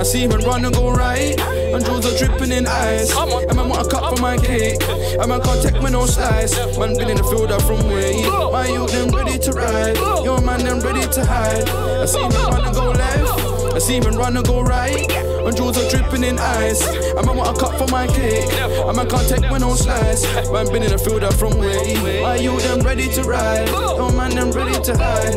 I see man run and go right, and jewels are dripping in ice. And man want a cut for my cake, and man can't take me no slice. Man been in the field up from way, my youth them ready to ride. Your man them ready to hide. I see man run and go left, I see man run and go right, and jewels are dripping in ice. And man want a cut for my cake, and man can't take me no slice. Man been in the field up from way, my youth them ready to ride. Your man them ready to hide.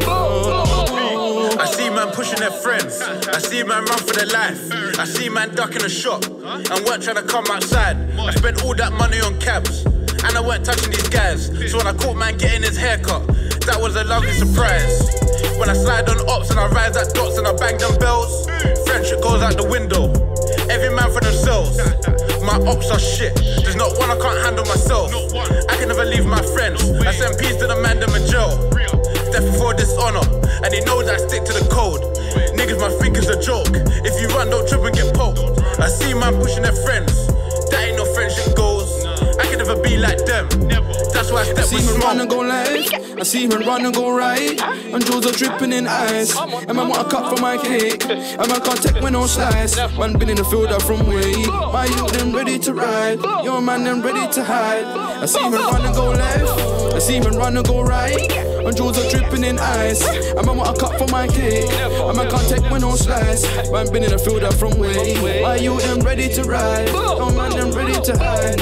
I see man pushing their friends, I see man run for their life. I see man ducking a shot and weren't trying to come outside. I spent all that money on cabs and I weren't touching these guys. So when I caught man getting his haircut, that was a lovely surprise. When I slide on ops and I rise at dots and I bang them bells, friendship goes out the window, every man for themselves. My ops are shit, there's not one I can't handle myself. I can never leave my friends, I send peace to the man them in jail. Death before dishonor, and he knows I stick to the code. Niggas might think it's a joke, if you run don't trip and get poked. I see man pushing their friends, that ain't no friendship goals. I can never be like them, that's why I step with smoke. I see man run and go left, I see man run and go right, and jewels are dripping in ice. And man want a cut for my cake, and man can't take me no slice. Man been in the field up from way, my youth them ready to ride. Your man them ready to hide. I see man run and go left, I see man run and go right, and jewels are dripping in ice. And man want a cut for my cake, and man can't take me no slice. Man been in the field up from way, my youth them ready to ride. Your man them ready to hide.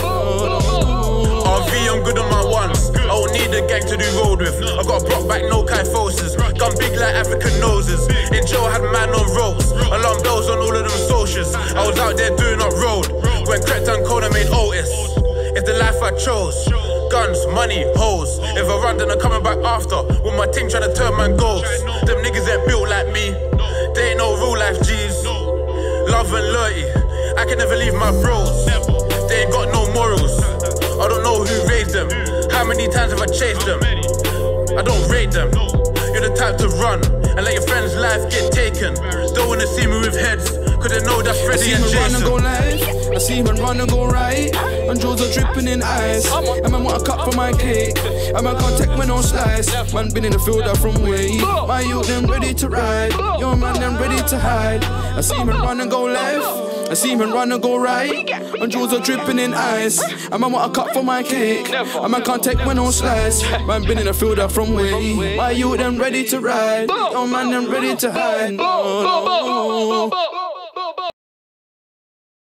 RV, I'm good on my ones, I don't need a gang to do road with. I got brought back, no kyphosis, gun big like African noses. In jail, I had man on rolls, alarm bells on all of them socials. I was out there doing up road, when Crept and Coda made Otis. It's the life I chose, guns, money, hoes. If I run then I'm coming back after, with my team trying to turn man goals. Them niggas ain't built like me, they ain't no real life G's. Love and loyalty, I can never leave my bros. They ain't got no morals, I don't know who raised them. How many times have I chased them? I don't rate them. You're the type to run and let your friend's life get taken. Don't wanna see me with heads, cause they know that Freddy and Jason. I see man run and go left, I see man run and go right, and jewels are dripping in ice. And man want a cut for my cake, and man can't take me no slice. Man been in the field up from way, my youth them ready to ride. Your man them ready to hide. I see man run and go left, I see man run and go right, and jewels are dripping in ice. And man want a cut for my cake, and man can't take me no slice. Man been in the field up from way, my youth them ready to ride. Your man them ready to hide.